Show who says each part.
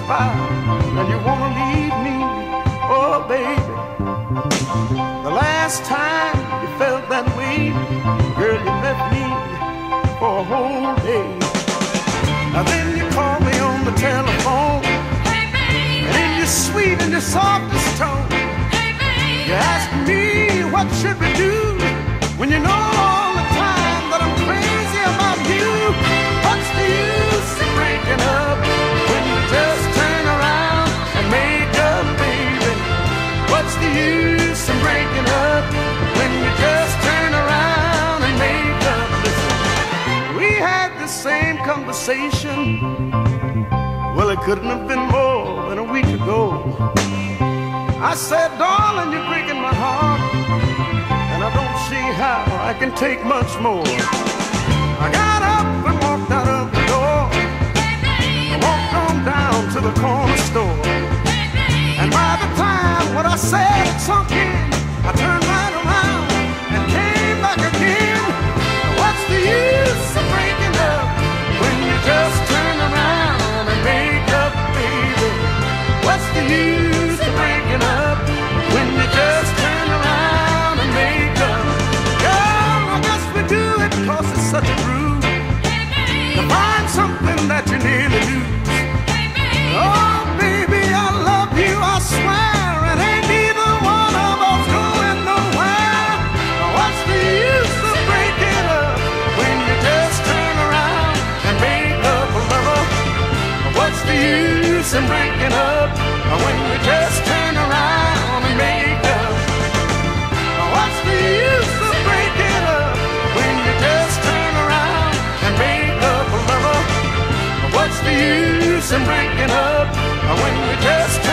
Speaker 1: goodbye and you wanna leave me. Oh baby, the last time you felt that way, girl, you left me for a whole day. Now then you call me on the telephone, hey baby, and in your sweet and your softest tone, hey baby, you ask me what should we do when you know all the time that I'm crazy about you. What's the use of breaking up when you just turn around and make up, baby? What's the use of breaking up when you just turn around and make up? Listen, we had the same conversation, well, it couldn't have been more than a week ago. I said, darling, you're breaking my heart, and I don't see how I can take much more. I got up and walked out of the door. I walked on down to the corner store, and by the time what I said sunk in, I turned right around and came back again. What's the use of breaking up when you just turn around and make up, baby? What's the use of breaking up when you just turn around and make up? Girl, I guess we do it 'cause it's such a groove to find something that you nearly lose. Oh baby, I love you, I swear, and ain't neither one of us going nowhere. What's the use of breaking up when you just turn around and make up, lover? What's the use of breaking up when you just turn around and make up? What's the use of breaking up when you just turn around and make up, lover? What's the use of breaking up when you just